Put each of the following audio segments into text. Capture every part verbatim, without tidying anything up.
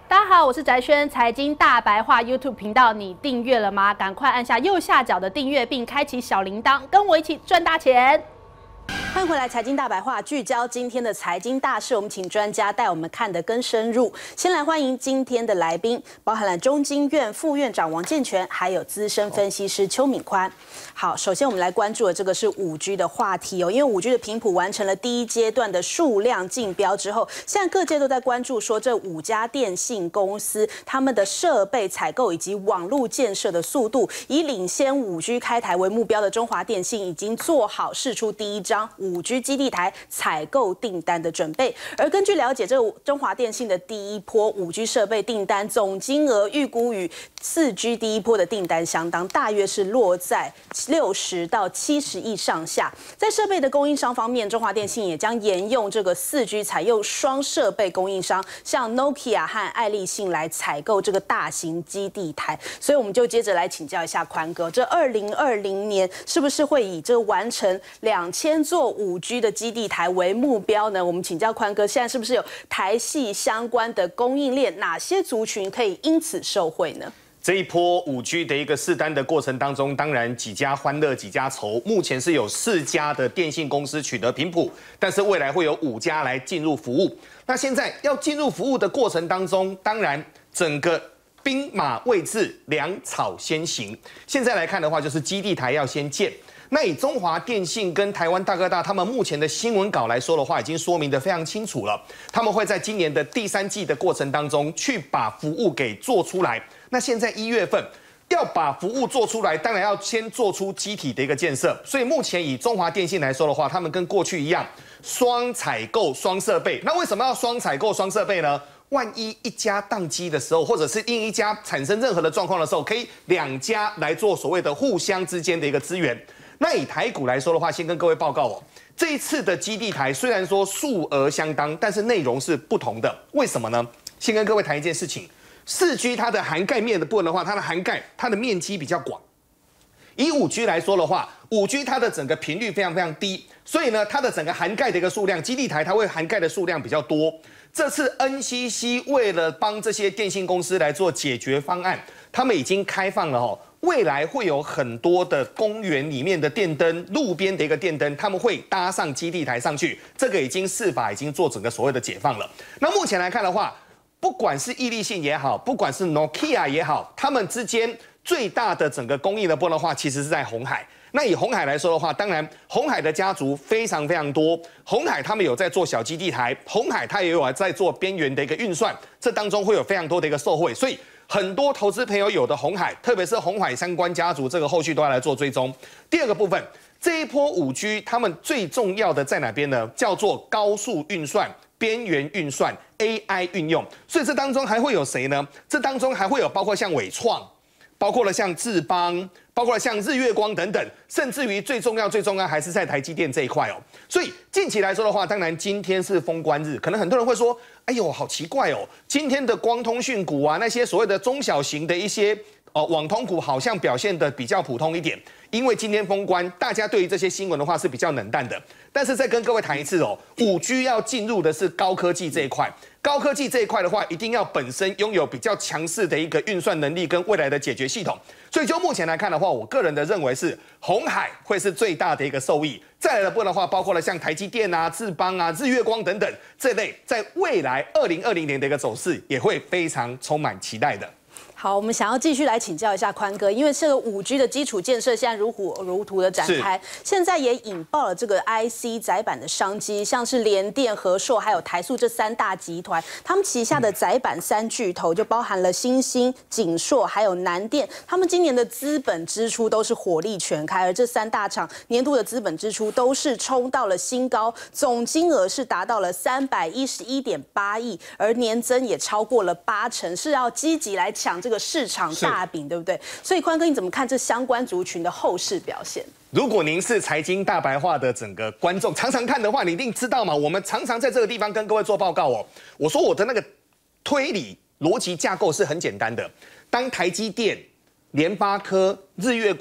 大家好，我是翟轩，财经大白话 YouTube 频道，你订阅了吗？赶快按下右下角的订阅，并开启小铃铛，跟我一起赚大钱。欢迎回来，财经大白话，聚焦今天的财经大事，我们请专家带我们看得更深入。先来欢迎今天的来宾，包含了中经院副院长王健全，还有资深分析师邱敏宽。好，首先我们来关注的这个是五 G 的话题哦，因为五 G 的频谱完成了第一阶段的数量竞标之后，现在各界都在关注说这五家电信公司他们的设备采购以及网络建设的速度，以领先五 G 开台为目标的中华电信已经做好释出第一张五 G 基地台采购订单的准备。而根据了解，这个中华电信的第一波五 G 设备订单总金额预估与四 G 第一波的订单相当，大约是落在六十到七十亿上下。在设备的供应商方面，中华电信也将沿用这个四 G 采用双设备供应商，像 Nokia 和爱立信来采购这个大型基地台。所以我们就接着来请教一下宽哥，这二零二零年是不是会以这完成两千座五 G 的基地台为目标呢？我们请教宽哥，现在是不是有台系相关的供应链，哪些族群可以因此受惠呢？ 这一波五 G 的一个试单的过程当中，当然几家欢乐几家愁。目前是有四家的电信公司取得频谱，但是未来会有五家来进入服务。那现在要进入服务的过程当中，当然整个兵马未至，粮草先行。现在来看的话，就是基地台要先建。那以中华电信跟台湾大哥大他们目前的新闻稿来说的话，已经说明得非常清楚了。他们会在今年的第三季的过程当中，去把服务给做出来。那现在一月份要把服务做出来，当然要先做出基体的一个建设。所以目前以中华电信来说的话，他们跟过去一样，双采购双设备。那为什么要双采购双设备呢？万一一家宕机的时候，或者是另一家产生任何的状况的时候，可以两家来做所谓的互相之间的一个资源。那以台股来说的话，先跟各位报告哦，这一次的基地台虽然说数额相当，但是内容是不同的。为什么呢？先跟各位谈一件事情。四 G 它的涵盖面的部分的话，它的涵盖它的面积比较广。以五 G 来说的话，五 G 它的整个频率非常非常低，所以呢，它的整个涵盖的一个数量，基地台它会涵盖的数量比较多。这次 N C C 为了帮这些电信公司来做解决方案，他们已经开放了哦，未来会有很多的公园里面的电灯、路边的一个电灯，他们会搭上基地台上去，这个已经释法已经做整个所谓的解放了。那目前来看的话，不管是易立信也好，不管是 Nokia 也好，他们之间最大的整个供应的部分的话，其实是在鸿海。那以鸿海来说的话，当然鸿海的家族非常非常多，鸿海他们有在做小基地台，鸿海它也有在做边缘的一个运算，这当中会有非常多的一个受惠，所以很多投资朋友有的鸿海，特别是鸿海相关家族，这个后续都要来做追踪。第二个部分，这一波五 G 他们最重要的在哪边呢？叫做高速运算、边缘运算、A I 运用，所以这当中还会有谁呢？这当中还会有包括像伟创，包括了像智邦，包括了像日月光等等，甚至于最重要、最重要还是在台积电这一块哦。所以近期来说的话，当然今天是封关日，可能很多人会说：“哎呦，好奇怪哦，今天的光通讯股啊，那些所谓的中小型的一些哦网通股，好像表现的比较普通一点。”因为今天封关，大家对于这些新闻的话是比较冷淡的。但是再跟各位谈一次哦，五 G 要进入的是高科技这一块，高科技这一块的话，一定要本身拥有比较强势的一个运算能力跟未来的解决系统。所以就目前来看的话，我个人的认为是鸿海会是最大的一个受益。再来的部分的话，包括了像台积电啊、智邦啊、日月光等等这类，在未来二零二零年的一个走势，也会非常充满期待的。 好，我们想要继续来请教一下宽哥，因为这个五 G 的基础建设现在如火如荼的展开，现在也引爆了这个 I C 载板的商机，像是联电、和硕还有台塑这三大集团，他们旗下的载板三巨头就包含了新兴、景硕还有南电，他们今年的资本支出都是火力全开，而这三大厂年度的资本支出都是冲到了新高，总金额是达到了三百一十一点八亿，而年增也超过了八成，是要积极来抢这个市场大饼，对不对？所以宽哥，你怎么看这相关族群的后市表现？ 如果您是财经大白话的整个观众，常常看的话，你一定知道嘛。我们常常在这个地方跟各位做报告哦。我说我的那个推理逻辑架构是很简单的。当台积电、联发科、日月光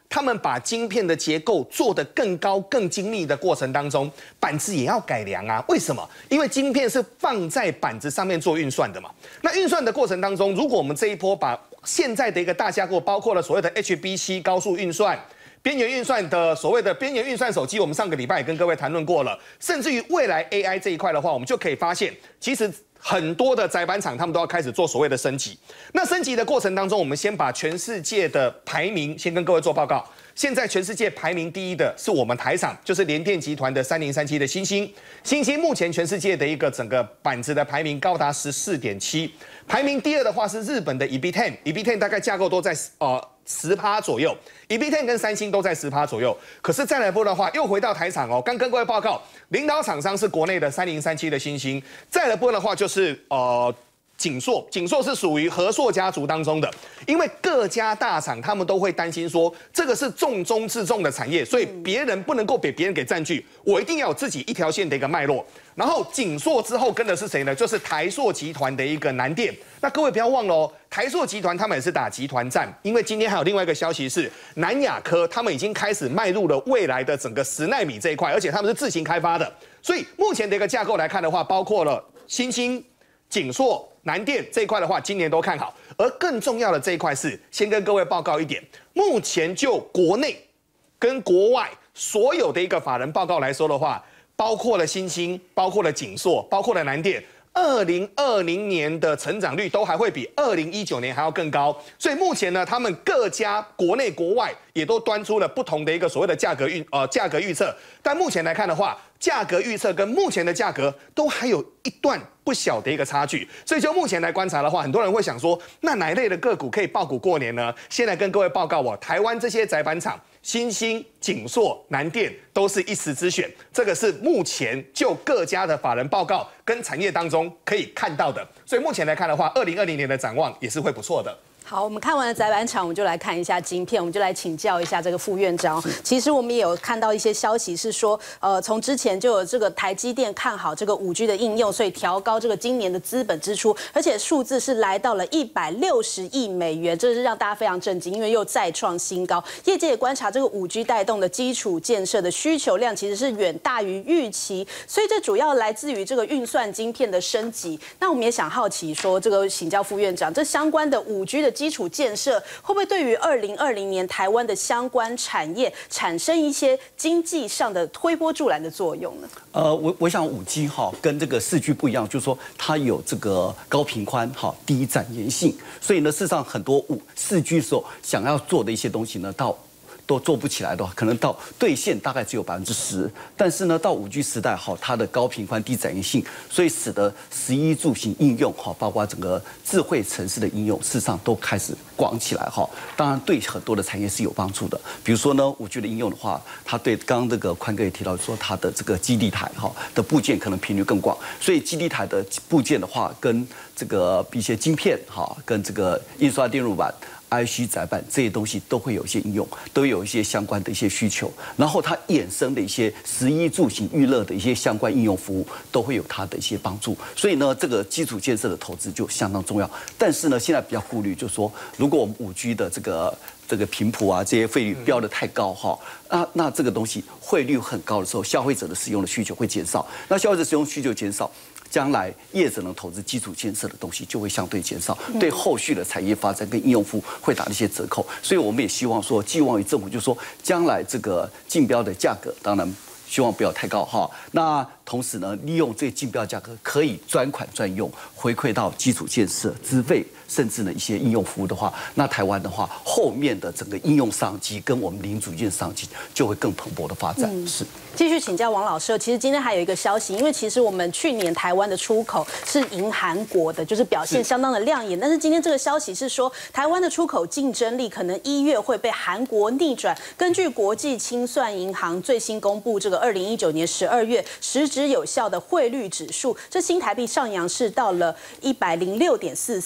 他们把晶片的结构做得更高、更精密的过程当中，板子也要改良啊。为什么？因为晶片是放在板子上面做运算的嘛。那运算的过程当中，如果我们这一波把现在的一个大架构，包括了所谓的 H B C 高速运算、边缘运算的所谓的边缘运算手机，我们上个礼拜也跟各位谈论过了。甚至于未来 A I 这一块的话，我们就可以发现，其实很多的载板厂他们都要开始做所谓的升级。那升级的过程当中，我们先把全世界的排名先跟各位做报告。现在全世界排名第一的是我们台厂，就是联电集团的三零三七的欣兴。欣兴目前全世界的一个整个板子的排名高达十四点七，排名第二的话是日本的 E B 十 ，E B 十 大概架构都在呃十趴左右 ，E B 十 跟三星都在十趴左右。可是再来波的话，又回到台厂哦，刚跟各位报告，领导厂商是国内的三零三七的欣兴，再来波的话就是呃。景硕，景硕是属于和硕家族当中的，因为各家大厂他们都会担心说，这个是重中之重的产业，所以别人不能够被别人给占据，我一定要有自己一条线的一个脉络。然后景硕之后跟的是谁呢？就是台塑集团的一个南电。那各位不要忘了哦，台塑集团他们也是打集团战，因为今天还有另外一个消息是，南亚科他们已经开始迈入了未来的整个十奈米这一块，而且他们是自行开发的。所以目前的一个架构来看的话，包括了欣兴、景硕、南电这一块的话，今年都看好。而更重要的这一块是，先跟各位报告一点，目前就国内跟国外所有的一个法人报告来说的话，包括了欣兴，包括了景硕，包括了南电，二零二零年的成长率都还会比二零一九年还要更高。所以目前呢，他们各家国内国外也都端出了不同的一个所谓的价格预呃价格预测。但目前来看的话，价格预测跟目前的价格都还有一段不小的一个差距，所以就目前来观察的话，很多人会想说，那哪一类的个股可以抱股过年呢？先来跟各位报告哦，台湾这些载板厂，欣兴、景硕、南电都是一时之选，这个是目前就各家的法人报告跟产业当中可以看到的，所以目前来看的话，二零二零年的展望也是会不错的。 好，我们看完了载板厂，我们就来看一下晶片，我们就来请教一下这个副院长。其实我们也有看到一些消息是说，呃，从之前就有这个台积电看好这个五 G 的应用，所以调高这个今年的资本支出，而且数字是来到了一百六十亿美元，这是让大家非常震惊，因为又再创新高。业界也观察这个五 G 带动的基础建设的需求量其实是远大于预期，所以这主要来自于这个运算晶片的升级。那我们也想好奇说，这个请教副院长，这相关的五 G 的基础建设会不会对于二零二零年台湾的相关产业产生一些经济上的推波助澜的作用呢？ 呃，我我想五 G 哈跟这个四 G 不一样，就是说它有这个高频宽哈低展延性，所以呢，事实上很多五四 G 时候想要做的一些东西呢，到都做不起来的话，可能到兑现大概只有百分之十。但是呢，到五 G 时代哈，它的高频宽、低展延性，所以使得食衣住行应用哈，包括整个智慧城市的应用，事实上都开始广起来哈。当然，对很多的产业是有帮助的。比如说呢，五 G 的应用的话，它对刚刚这个宽哥也提到说，它的这个基地台哈的部件可能频率更广，所以基地台的部件的话，跟这个一些晶片哈，跟这个印刷电路板。I C 载板这些东西都会有一些应用，都有一些相关的一些需求，然后它衍生的一些食衣住行娱乐的一些相关应用服务，都会有它的一些帮助。所以呢，这个基础建设的投资就相当重要。但是呢，现在比较顾虑，就是说，如果我们五 G 的这个这个频谱啊，这些费率标得太高哈，那那这个东西汇率很高的时候，消费者的使用的需求会减少。那消费者使用需求减少。将来业者能投资基础建设的东西就会相对减少，对后续的产业发展跟应用服务会打一些折扣，所以我们也希望说，寄望于政府，就是说将来这个竞标的价格，当然希望不要太高哈。那同时呢，利用这竞标价格可以专款专用，回馈到基础建设、资费，甚至呢一些应用服务的话，那台湾的话，后面的整个应用商机跟我们零组件商机就会更蓬勃的发展。嗯、是。 继续请教王老师，其实今天还有一个消息，因为其实我们去年台湾的出口是赢韩国的，就是表现相当的亮眼。但是今天这个消息是说，台湾的出口竞争力可能一月会被韩国逆转。根据国际清算银行最新公布这个二零一九年十二月实质有效的汇率指数，这新台币上扬是到了一百零六点四四，而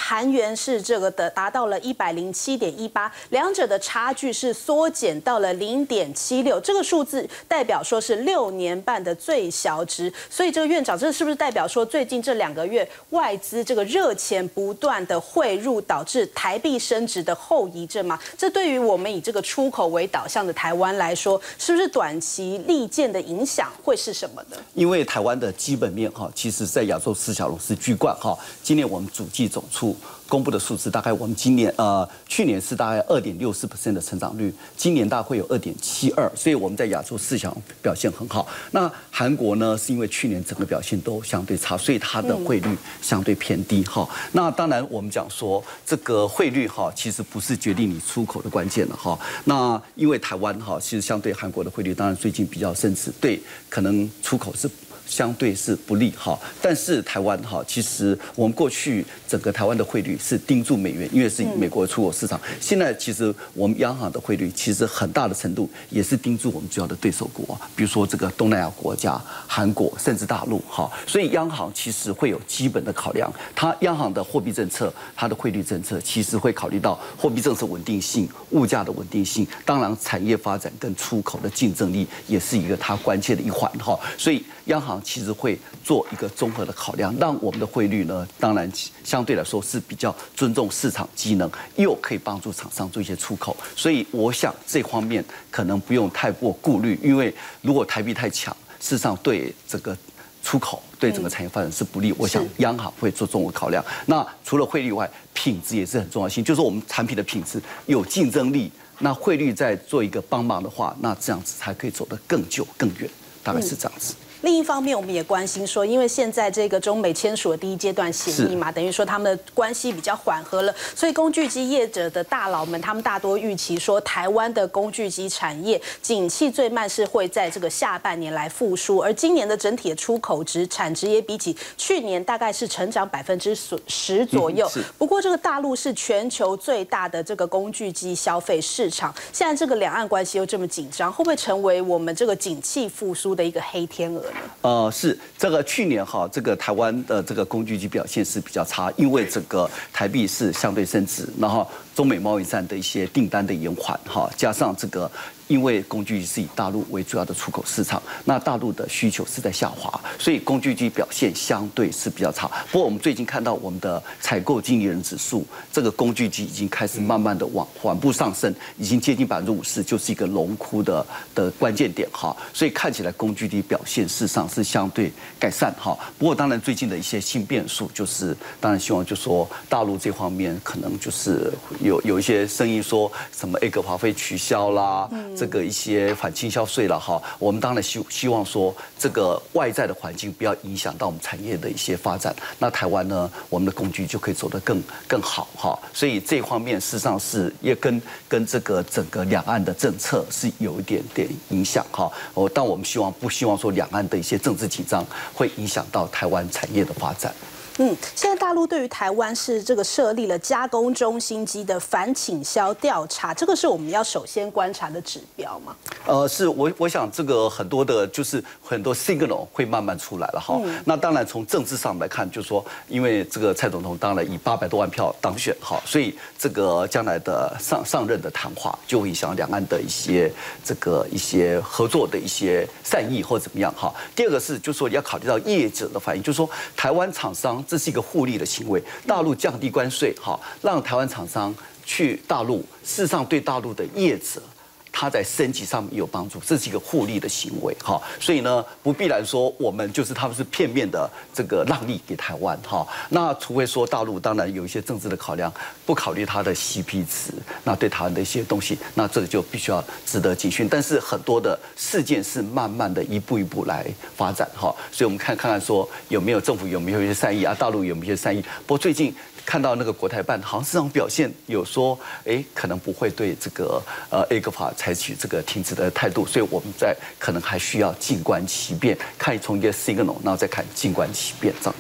韩元是这个的达到了一百零七点一八，两者的差距是缩减到了零点七六，这个数字代表说是六年半的最小值。所以这个院长，这是不是代表说最近这两个月外资这个热钱不断的汇入，导致台币升值的后遗症吗？这对于我们以这个出口为导向的台湾来说，是不是短期利剑的影响会是什么呢？ 因为台湾的基本面哈，其实在亚洲四小龙是居冠哈。今年我们主计总处公布的数字，大概我们今年呃去年是大概二点六四 percent 的成长率，今年大概会有二点七二，所以我们在亚洲四小龙表现很好。那韩国呢，是因为去年整个表现都相对差，所以它的汇率相对偏低哈。那当然我们讲说这个汇率哈，其实不是决定你出口的关键了哈。那因为台湾哈，其实相对韩国的汇率，当然最近比较升值，对可能出口是相对是不利哈，但是台湾哈，其实我们过去整个台湾的汇率是盯住美元，因为是美国的出口市场。现在其实我们央行的汇率其实很大的程度也是盯住我们主要的对手国，比如说这个东南亚国家、韩国甚至大陆哈。所以央行其实会有基本的考量，它央行的货币政策、它的汇率政策其实会考虑到货币政策稳定性、物价的稳定性，当然产业发展跟出口的竞争力也是一个它关键的一环哈。所以央行其实会做一个综合的考量，让我们的汇率呢，当然相对来说是比较尊重市场机能，又可以帮助厂商做一些出口。所以我想这方面可能不用太过顾虑，因为如果台币太强，事实上对这个出口、对整个产业发展是不利。我想央行会做综合考量。那除了汇率外，品质也是很重要性，就是我们产品的品质有竞争力，那汇率再做一个帮忙的话，那这样子才可以走得更久更远，大概是这样子。 另一方面，我们也关心说，因为现在这个中美签署了第一阶段协议嘛，等于说他们的关系比较缓和了，所以工具机业者的大佬们，他们大多预期说，台湾的工具机产业景气最慢是会在这个下半年来复苏，而今年的整体的出口值、产值也比起去年大概是成长百分之十左右。不过，这个大陆是全球最大的这个工具机消费市场，现在这个两岸关系又这么紧张，会不会成为我们这个景气复苏的一个黑天鹅？ 呃，是这个去年哈，这个台湾的这个工具机表现是比较差，因为整个台币是相对升值，然后中美贸易战的一些订单的延缓哈，加上这个。因为工具机是以大陆为主要的出口市场，那大陆的需求是在下滑，所以工具机表现相对是比较差。不过我们最近看到我们的采购经理人指数，这个工具机已经开始慢慢的往缓步上升，已经接近百分之五十，就是一个龙枯的的关键点哈。所以看起来工具机表现事实上是相对改善哈。不过当然最近的一些新变数，就是当然希望就说大陆这方面可能就是有有一些声音说什么 A 股华费取消啦。这个一些反倾销税了哈，我们当然希希望说这个外在的环境不要影响到我们产业的一些发展。那台湾呢，我们的工具就可以走得更更好哈。所以这方面事实上是也跟跟这个整个两岸的政策是有一点点影响哈。哦，但我们希望不希望说两岸的一些政治紧张会影响到台湾产业的发展。 嗯，现在大陆对于台湾是这个设立了加工中心机的反倾销调查，这个是我们要首先观察的指标吗？ 呃，是我我想这个很多的，就是很多 signal 会慢慢出来了哈。嗯、那当然从政治上来看，就是说，因为这个蔡总统当然以八百多万票当选哈，所以这个将来的上上任的谈话就会影响两岸的一些这个一些合作的一些善意或怎么样哈。第二个是，就是说要考虑到业者的反应，就是说台湾厂商。这是一个互利的行为，大陆降低关税，哈，让台湾厂商去大陆，事实上对大陆的业者。它在升级上面也有帮助，这是一个互利的行为哈，所以呢，不必然说我们就是他们是片面的这个让利给台湾哈，那除非说大陆当然有一些政治的考量，不考虑它的 C P 值，那对台湾的一些东西，那这个就必须要值得警讯。但是很多的事件是慢慢的一步一步来发展哈，所以我们看看看说有没有政府有没有一些善意啊，大陆有没有一些善意，不过最近。看到那个国台办好像市场表现有说，哎，可能不会对这个呃 A 股法采取这个停止的态度，所以我们在可能还需要静观其变，看从一个 signal， 然后再看静观其变这样子。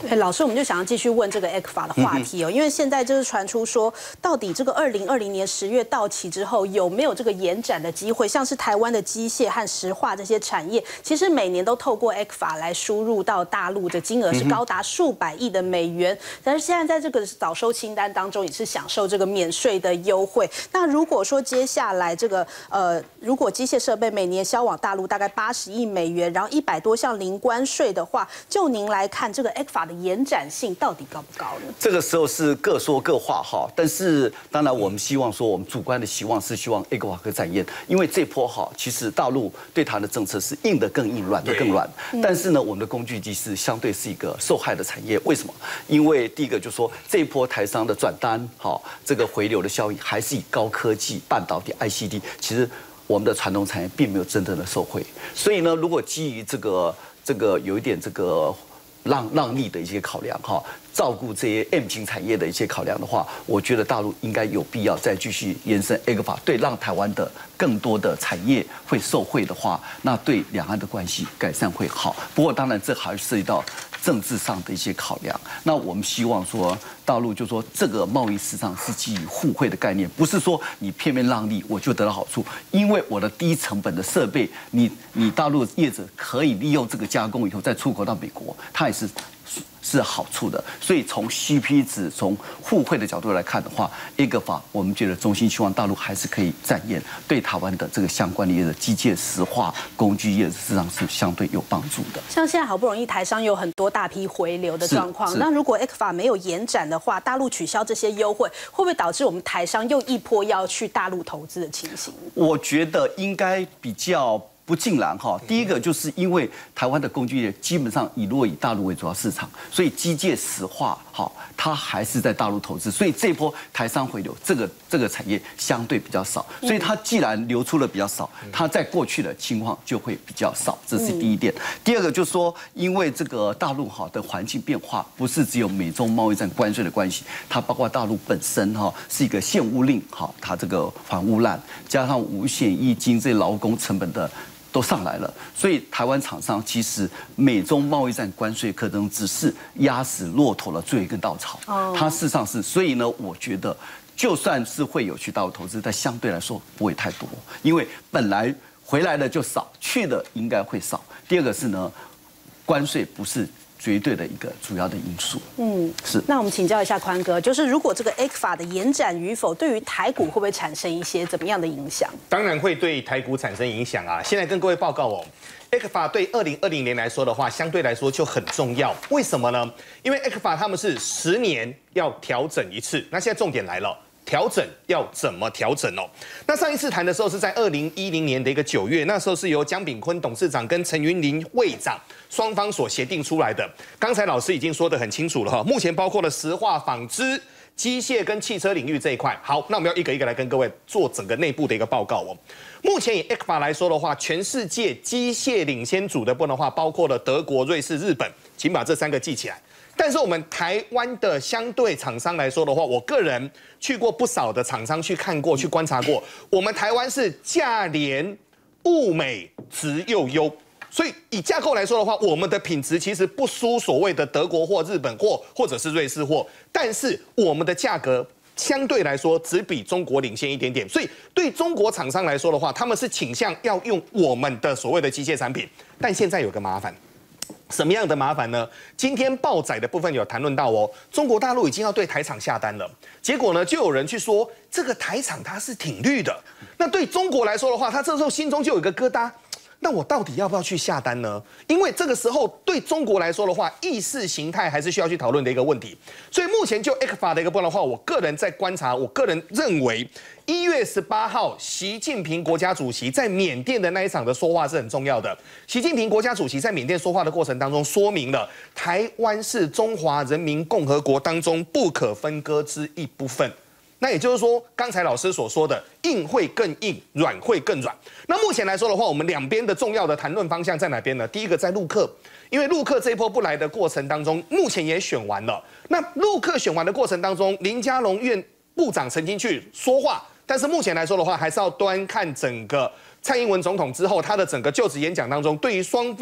哎，老师，我们就想要继续问这个 E C F A 的话题哦，因为现在就是传出说，到底这个二零二零年十月到期之后，有没有这个延展的机会？像是台湾的机械和石化这些产业，其实每年都透过 E C F A 来输入到大陆的金额是高达数百亿的美元，但是现在在这个早收清单当中，也是享受这个免税的优惠。那如果说接下来这个呃，如果机械设备每年销往大陆大概八十亿美元，然后一百多项零关税的话，就您来看，这个 E C F A 的延展性到底高不高呢？ 这个时候是各说各话哈，但是当然我们希望说，我们主观的希望是希望 E C F A 可展延，因为这波哈，其实大陆对它的政策是硬的更硬，软的更软。但是呢，我们的工具机是相对是一个受害的产业，为什么？因为第一个就是说，这一波台商的转单，哈，这个回流的效应还是以高科技、半导体、I C D， 其实我们的传统产业并没有真正的受惠。所以呢，如果基于这个这个有一点这个。让让利的一些考量哈，照顾这些 M 型产业的一些考量的话，我觉得大陆应该有必要再继续延伸 E C F A， 对，让台湾的更多的产业会受惠的话，那对两岸的关系改善会好。不过当然这还涉及到政治上的一些考量。那我们希望说，大陆就说这个贸易市场是基于互惠的概念，不是说你片面让利我就得到好处，因为我的低成本的设备，你你大陆业者可以利用这个加工以后再出口到美国，它也是是好处的。所以从 C P 值、从互惠的角度来看的话 ，E C F A 我们觉得衷心希望大陆还是可以展延，对台湾的这个相关的业的机械、石化、工具业市场是相对有帮助的。 像现在好不容易台商有很多大批回流的状况，那如果 E C F A 没有延展的话，大陆取消这些优惠，会不会导致我们台商又一波要去大陆投资的情形？ 我觉得应该比较不尽然哈。第一个就是因为台湾的工具业基本上以若以大陆为主要市场，所以机械石化好，它还是在大陆投资，所以这一波台商回流，这个这个产业相对比较少，所以它既然流出的比较少，它在过去的情况就会比较少，这是第一点。第二个就是说，因为这个大陆哈的环境变化，不是只有美中贸易战关税的关系，它包括大陆本身哈是一个限污令哈，它这个反污烂，加上五险一金这些劳工成本的。都上来了，所以台湾厂商其实美中贸易战关税可能只是压死骆驼的最后一根稻草，它事实上是，所以呢，我觉得就算是会有去大陆投资，但相对来说不会太多，因为本来回来的就少，去的应该会少。第二个是呢，关税不是绝对的一个主要的因素。嗯，是。 那我们请教一下宽哥，就是如果这个 E C F A 的延展与否，对于台股会不会产生一些怎么样的影响？ 当然会对台股产生影响啊！现在跟各位报告哦 ，E C F A 对二零二零年来说的话，相对来说就很重要。为什么呢？因为 E C F A 他们是十年要调整一次，那现在重点来了。调整要怎么调整哦？那上一次谈的时候是在二零一零年的一个九月，那时候是由江炳坤董事长跟陈云林会长双方所协定出来的。刚才老师已经说得很清楚了哈，目前包括了石化、纺织、机械跟汽车领域这一块。好，那我们要一个一个来跟各位做整个内部的一个报告哦。目前以 E C F A 来说的话，全世界机械领先组的部分的话，包括了德国、瑞士、日本，请把这三个记起来。但是我们台湾的相对厂商来说的话，我个人去过不少的厂商去看过、去观察过，我们台湾是价廉物美、质又优，所以以架构来说的话，我们的品质其实不输所谓的德国货、日本货或者是瑞士货，但是我们的价格相对来说只比中国领先一点点，所以对中国厂商来说的话，他们是倾向要用我们的所谓的机械产品，但现在有个麻烦。什么样的麻烦呢？今天报载的部分有谈论到哦，中国大陆已经要对台厂下单了，结果呢，就有人去说这个台厂它是挺绿的，那对中国来说的话，他这时候心中就有一个疙瘩。那我到底要不要去下单呢？因为这个时候对中国来说的话，意识形态还是需要去讨论的一个问题。所以目前就 E C F A 的一个部分的话，我个人在观察，我个人认为一月十八号习近平国家主席在缅甸的那一场的说话是很重要的。习近平国家主席在缅甸说话的过程当中，说明了台湾是中华人民共和国当中不可分割之一部分。那也就是说，刚才老师所说的硬会更硬，软会更软。那目前来说的话，我们两边的重要的谈论方向在哪边呢？第一个在陆客，因为陆客这一波不来的过程当中，目前也选完了。那陆客选完的过程当中，林佳龙院部长曾经去说话，但是目前来说的话，还是要端看整个蔡英文总统之后他的整个就职演讲当中，对于双方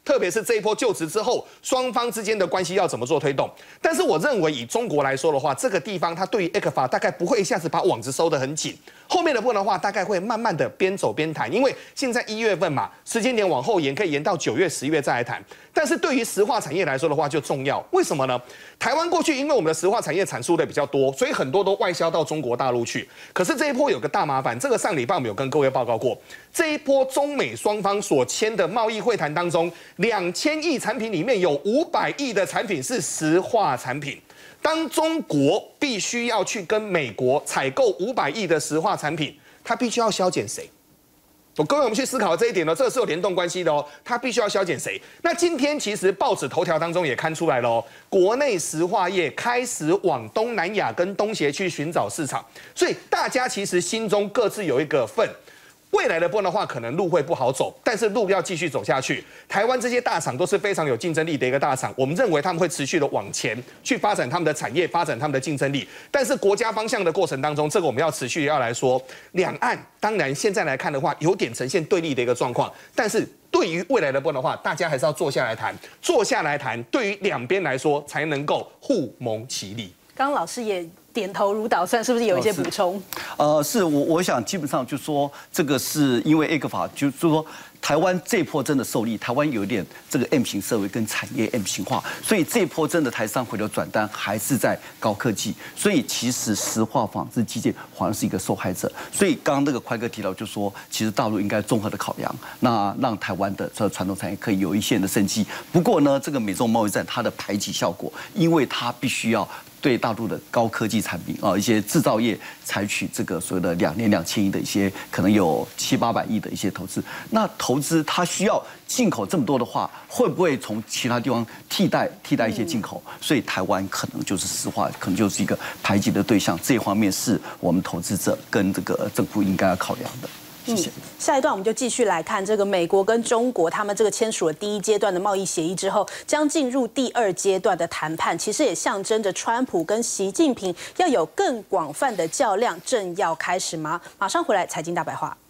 特别是这一波就职之后，双方之间的关系要怎么做推动。但是我认为以中国来说的话，这个地方它对于 E C F A 大概不会一下子把网子收得很紧，后面的部分的话，大概会慢慢的边走边谈，因为现在一月份嘛，时间点往后延，可以延到九月、十月再来谈。但是对于石化产业来说的话，就重要，为什么呢？台湾过去因为我们的石化产业产出的比较多，所以很多都外销到中国大陆去。可是这一波有个大麻烦，这个上礼拜我们有跟各位报告过，这一波中美双方所签的贸易会谈当中，两千亿产品里面有五百亿的产品是石化产品。当中国必须要去跟美国采购五百亿的石化产品，它必须要削减谁？我各位，我们去思考这一点呢，这个是有联动关系的哦。它必须要削减谁？那今天其实报纸头条当中也看出来了哦，国内石化业开始往东南亚跟东协去寻找市场，所以大家其实心中各自有一个份。未来的部分的话，可能路会不好走，但是路要继续走下去。台湾这些大厂都是非常有竞争力的一个大厂，我们认为他们会持续的往前去发展他们的产业，发展他们的竞争力。但是国家方向的过程当中，这个我们要持续要来说，两岸当然现在来看的话，有点呈现对立的一个状况，但是对于未来的部分的话，大家还是要坐下来谈，坐下来谈，对于两边来说才能够互蒙其利。 刚刚老师也点头如捣蒜，是不是有一些补充？ 呃，是我我想基本上就说这个是因为 E C F A 就就说台湾这一波真的受力，台湾有一点这个 M 型社会跟产业 M 型化，所以这一波真的台商回流转单还是在高科技，所以其实石化、纺织、基建好像是一个受害者。所以刚刚那个快哥提到，就说其实大陆应该综合的考量，那让台湾的这传统产业可以有一线的生机。不过呢，这个美中贸易战它的排挤效果，因为它必须要对大陆的高科技产品啊，一些制造业采取这个所谓的两年两千亿的一些，可能有七八百亿的一些投资。那投资它需要进口这么多的话，会不会从其他地方替代替代一些进口？所以台湾可能就是石化，可能就是一个排挤的对象。这一方面是我们投资者跟这个政府应该要考量的。谢谢。 嗯，下一段我们就继续来看这个美国跟中国他们这个签署了第一阶段的贸易协议之后，将进入第二阶段的谈判，其实也象征着川普跟习近平要有更广泛的较量正要开始吗？马上回来，财经大白话。